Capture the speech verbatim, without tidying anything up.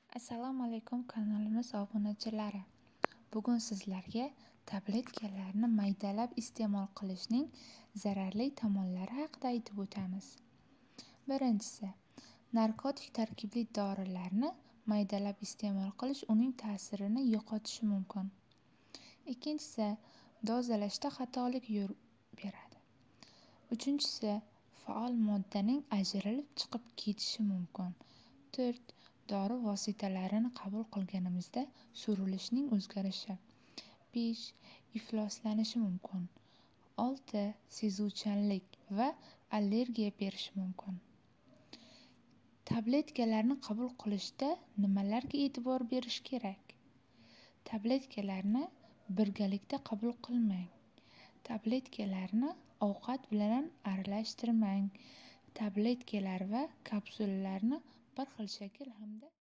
Assalomu alaykum kanalimiz obunachilari. Bugun sizlarga tabletkalarni maydalab iste'mol qilishning zararli tomonlari haqida aytib o'tamiz. Birinchisi, narkotik tarkibli dorilarni maydalab iste'mol qilish uning ta'sirini yo'qotishi mumkin. Ikkinchisi, dozalashda xatolik yuz beradi. Uchinchisi, faol moddaning ajralib chiqib ketishi mumkin. to'rt. Dori vositalarini qabul qilganimizda surilishning o'zgarishi. besh. Ifloslanishi mumkin. olti. Sezuvchanlik va allergiya berishi mumkin. Tabletkalarni qabul qilishda nimalarga e'tibor berish kerak? Tabletkalarni birgalikda qabul qilmang. Tabletkalarni ovqat bilan aralashtirmang. Tabletkalar va kapsulalarni bir xil shakl hamda